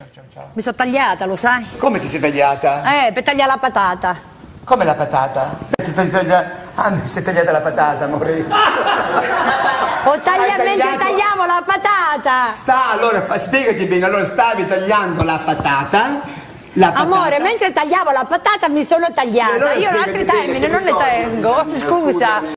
Mi sono tagliata, lo sai? Come ti sei tagliata? Per tagliare la patata. Come la patata? Ah, mi si è tagliata la patata, amore. Mentre tagliamo la patata. Allora, spiegati bene, allora stavi tagliando la patata. Amore, mentre tagliavo la patata mi sono tagliata. Allora io in altri termini non ne tengo. Scusa.